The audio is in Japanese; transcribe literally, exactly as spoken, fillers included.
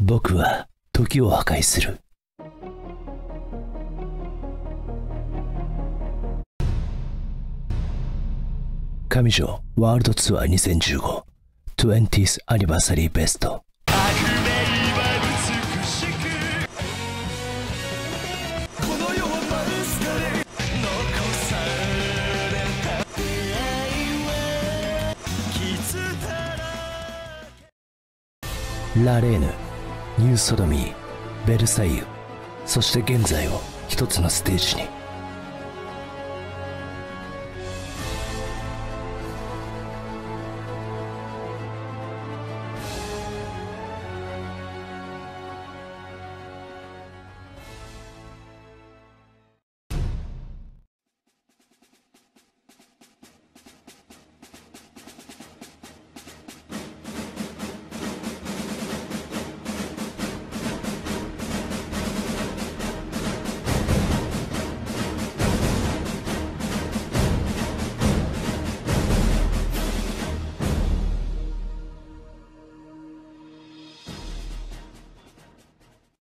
僕は時を破壊する。上条ワールドツアーにせんじゅうご twentieth Anniversary Best。 ラレーヌ、ニューソドミー、ベルサイユ、そして現在を一つのステージに。